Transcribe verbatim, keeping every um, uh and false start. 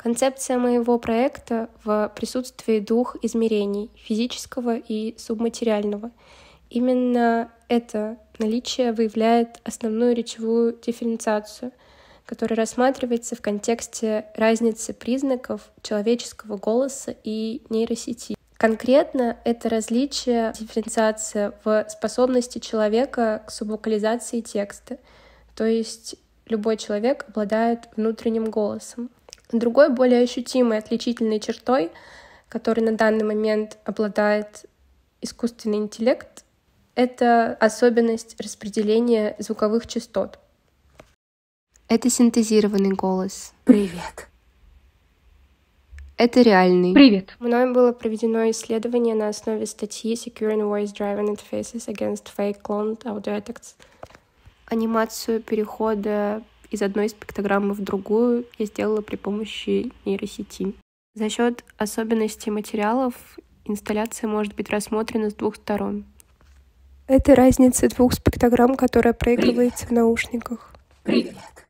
Концепция моего проекта в присутствии двух измерений — физического и субматериального. Именно это наличие выявляет основную речевую дифференциацию, которая рассматривается в контексте разницы признаков человеческого голоса и нейросети. Конкретно это различие, дифференциация в способности человека к субвокализации текста, то есть любой человек обладает внутренним голосом. Другой, более ощутимой отличительной чертой, которой на данный момент обладает искусственный интеллект, это особенность распределения звуковых частот. Это синтезированный голос. Привет. Это реальный. Привет. Мною было проведено исследование на основе статьи Securing Voice-Driven Interfaces Against Fake Cloned Audio Detects. Анимацию перехода из одной спектрограммы в другую я сделала при помощи нейросети. За счет особенностей материалов инсталляция может быть рассмотрена с двух сторон. Это разница двух спектрограмм, которая проигрывается в наушниках. Привет.